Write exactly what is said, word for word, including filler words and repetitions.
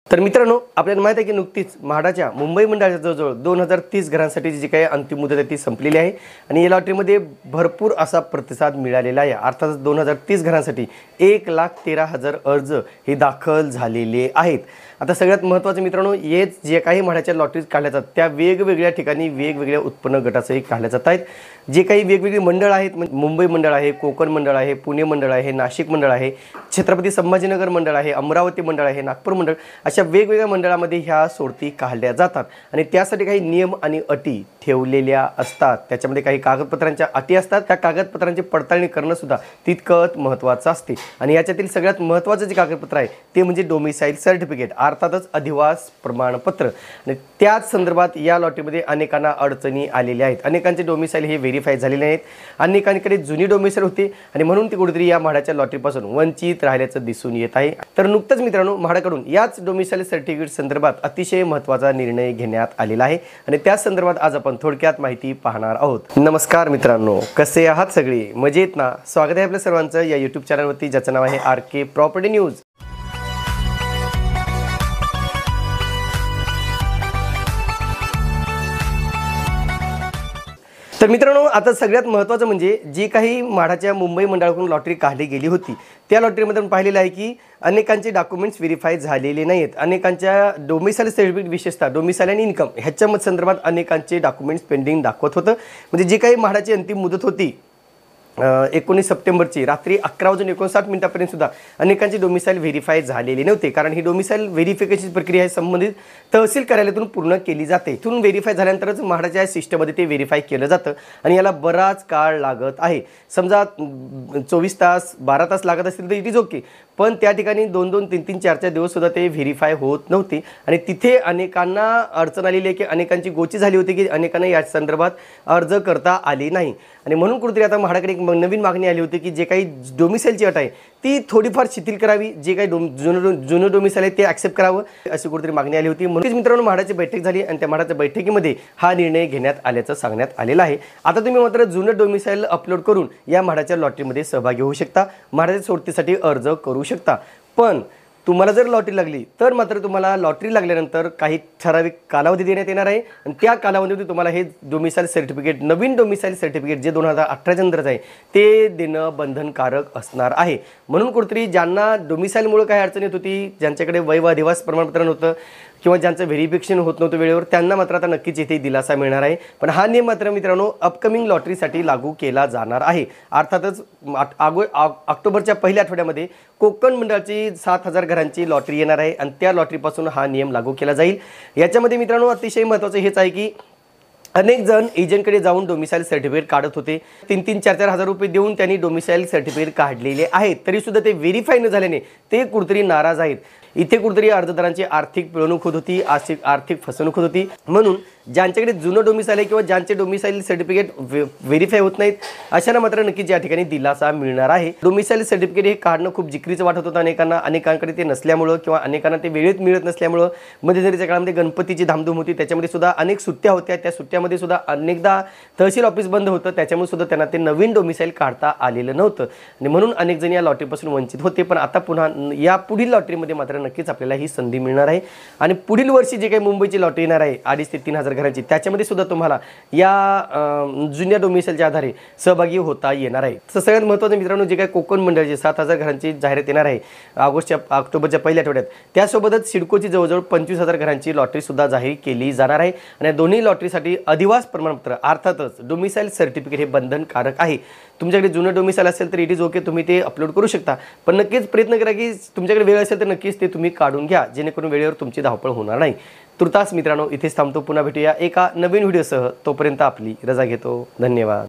तर मित्रांनो, आपल्याला माहिती आहे की नुकतीच म्हाडाच्या मुंबई मंडळाच्या जवळजवळ दोन हजार तीस घरांसाठी जी काही अंतिम मुदत आहे ती संपलेली आहे आणि या लॉटरीमध्ये भरपूर असा प्रतिसाद मिळालेला आहे। अर्थातच दोन हजार तीस घरांसाठी एक लाख तेरा हजार अर्ज हे दाखल झालेले आहेत। आता सगळ्यात महत्त्वाचं मित्रांनो, हे जे काही म्हाडाच्या लॉटरीज काढल्या जातात त्या वेगवेगळ्या ठिकाणी वेगवेगळ्या उत्पन्न गटाचंही काढल्या जात आहेत। जे काही वेगवेगळी मंडळ आहेत, मुंबई मंडळ आहे, कोकण मंडळ आहे, पुणे मंडळ आहे, नाशिक मंडळ आहे, छत्रपती संभाजीनगर मंडळ आहे, अमरावती मंडळ आहे, नागपूर मंडळ, अशा वेगवेगळ्या मंडळामध्ये ह्या सोडती काढल्या जातात आणि त्यासाठी काही नियम आणि अटी ठेवलेल्या असतात। त्याच्यामध्ये काही कागदपत्रांच्या अटी असतात। त्या कागदपत्रांची पडताळणी करणं सुद्धा तितकंच महत्त्वाचं असते आणि याच्यातील सगळ्यात महत्त्वाचं जे कागदपत्र आहे ते म्हणजे डोमिसाईल सर्टिफिकेट, अर्थातच अधिवास प्रमाणपत्र। आणि त्याच संदर्भात या लॉटरीमध्ये अनेकांना अडचणी आलेल्या आहेत। अनेकांचे डोमिसाईल हे व्हेरीफाय झालेले आहेत, अनेकांकडे जुनी डोमिसाईल होते आणि म्हणून ते कुठेतरी या म्हाडाच्या लॉटरीपासून वंचित राहिल्याचं दिसून येत आहे। तर नुकतंच मित्रांनो, म्हाडाकडून याच डोमिसाईल सर्टिफिकेट संदर्भात अतिशय महत्त्वाचा निर्णय घेण्यात आलेला आहे आणि त्याच संदर्भात आज आपण थोडक्यात माहिती पाहणार आहोत। नमस्कार मित्रांनो, कसे आहात सगळे? मजेत ना? स्वागत आहे आपल्या सर्वांचं या यूट्यूब चॅनलवरती, ज्याचं नाव आहे आर के प्रॉपर्टी न्यूज। तर मित्रांनो, आता सगळ्यात महत्त्वाचं म्हणजे जी काही म्हाडाच्या मुंबई मंडळाकडून लॉटरी काढली गेली होती त्या लॉटरीमध्ये आपण पाहिलेलं आहे की अनेकांचे डॉक्युमेंट्स व्हेरीफाय झालेले नाहीत। अनेकांच्या डोमिसाईल सर्टिफिकेट, विशेषतः डोमिसाईल आणि इन्कम ह्याच्या संदर्भात अनेकांचे डॉक्युमेंट्स पेंडिंग दाखवत होतं। म्हणजे जी काही म्हाडाची अंतिम मुदत होती एकोणीस सप्टेंबरची रात्री अकरा वाजून एकोणसाठ मिनिटांपर्यंत सुद्धा अनेकांचे डोमिसाईल व्हेरीफाय झालेले नव्हते, कारण ही डोमिसाईल व्हेरिफिकेशनची प्रक्रिया आहे संबंधित तहसील कार्यालयातून पूर्ण केली जाते। इथून व्हेरीफाय झाल्यानंतरच म्हाडाच्या सिस्टममध्ये ते व्हेरीफाय केलं जातं आणि याला बराच काळ लागत आहे। समजा चोवीस तास बारा तास लागत असतील तर इट इज ओके, पण त्या ठिकाणी दोन दोन तीन तीन चार चार दिवस सुद्धा ते व्हेरीफाय होत नव्हते आणि तिथे अनेकांना अडचण आलेली आहे की अनेकांची गोची झाली होती की अनेकांना या संदर्भात अर्ज करता आले नाही आणि म्हणून कुठेतरी आता म्हाडाकडे एक नवीन मागणी आली होती की जे काही डोमिसाईलची अट आहे ती थोडीफार शिथिल करावी, जे काही डोम जुनं जुनं डोमिसाईल आहे ते ॲक्सेप्ट करावं अशी कुठेतरी मागणी आली होती। म्हणूनच मित्रांनो, म्हाडाची बैठक झाली आणि त्या म्हाडाच्या बैठकीमध्ये हा निर्णय घेण्यात आल्याचं सांगण्यात आलेलं आहे। आता तुम्ही मात्र जुनं डोमिसाईल अपलोड करून या म्हाडाच्या लॉटरीमध्ये सहभागी होऊ शकता, म्हाडाच्या सोडतीसाठी अर्ज करू शकता। पण तुम्हाला जर लॉटरी लागली तर मात्र तुम्हाला लॉटरी लागल्यानंतर काही ठराविक कालावधी देण्यात येणार आहे आणि त्या कालावधीमध्ये तुम्हाला हे डोमिसाईल सर्टिफिकेट, नवीन डोमिसाईल सर्टिफिकेट जे दोन हजार अठराच्या नंतरच आहे ते देणं बंधनकारक असणार आहे। म्हणून कुठेतरी ज्यांना डोमिसाईलमुळे काही अडचण येत होती, ज्यांच्याकडे वय व अधिवास प्रमाणपत्र नव्हतं किंवा ज्यांचं व्हेरिफिकेशन होत नव्हतं वेळेवर, त्यांना मात्र आता नक्कीच इथे दिलासा मिळणार आहे। पण हा नियम मात्र मित्रांनो अपकमिंग लॉटरीसाठी लागू केला जाणार आहे। अर्थातच आगो ऑक्टोबरच्या पहिल्या आठवड्यामध्ये कोकण मंडळाची सात हजार घरांची लॉटरी येणार आहे आणि त्या लॉटरीपासून हा नियम लागू केला जाईल। याच्यामध्ये मित्रांनो अतिशय महत्त्वाचं हेच आहे की अनेक जण एजंटकडे जाऊन डोमिसाईल सर्टिफिकेट काढत होते, तीन तीन चार चार हजार रुपये देऊन त्यांनी डोमिसाईल सर्टिफिकेट काढलेले आहेत, तरीसुद्धा ते व्हेरीफाय न झाल्याने ते कुठेतरी नाराज आहेत। इथे कुठेतरी अर्जदारांची आर्थिक पिळवणूक होत होती, आर्थिक आर्थिक फसवणूक होत होती। म्हणून ज्यांच्याकडे जुनं डोमिसाईल आहे किंवा ज्यांचे डोमिसाईल सर्टिफिकेट व्हेरीफाय होत नाहीत अशांना मात्र नक्कीच या ठिकाणी दिलासा मिळणार आहे। डोमिसाईल सर्टिफिकेट हे काढणं खूप जिकरीचं वाटत होतं अनेकांना, अनेकांकडे ते नसल्यामुळं किंवा अनेकांना ते वेळेत मिळत नसल्यामुळं मध्यंतरीच्या काळामध्ये गणपतीची धामधूम होती, त्याच्यामध्ये सुद्धा अनेक सुट्ट्या होत्या, त्या सुट्ट्यामध्ये सुद्धा अनेकदा तहसील ऑफिस बंद होतं, त्याच्यामुळे सुद्धा त्यांना ते नवीन डोमिसाईल काढता आलेलं नव्हतं आणि म्हणून अनेक जण या लॉटरीपासून वंचित होते। पण आता पुन्हा या पुढील लॉटरीमध्ये मात्र नक्कीच आपल्याला ही संधी मिळणार आहे आणि पुढील वर्षी जे काही मुंबईची लॉटरी येणार आहे अडीच ते तीन हजार घरांची, त्याच्यामध्ये सुद्धा तुम्हाला या जुन्या डोमिसाईलच्या आधारे सहभागी होता येणार आहे। तर सगळ्यात महत्त्वाचं मित्रांनो, जे काही कोकण मंडळाची सात हजार घरांची जाहिरात येणार आहे ऑगस्टच्या ऑक्टोबरच्या पहिल्या आठवड्यात, त्यासोबतच सिडकोची जवळजवळ पंचवीस हजार घरांची लॉटरी सुद्धा जाहीर केली जाणार आहे आणि दोन्ही लॉटरीसाठी अधिवास प्रमाणपत्र अर्थातच डोमिसाईल सर्टिफिकेट हे बंधनकारक आहे। तुमच्याकडे जुनं डोमिसाईल असेल तर इट इज ओके, तुम्ही ते अपलोड करू शकता, पण नक्कीच प्रयत्न करा की तुमच्याकडे वेळ असेल तर नक्कीच ते तुम्ही काढून घ्या, जेणेकरून वेळेवर तुमची धावपळ होणार नाही। तुर्तास मित्रांनो इथेच थांबतो, पुन्हा भेटूया एका नवीन व्हिडिओसह। तोपर्यंत आपली रजा घेतो, धन्यवाद।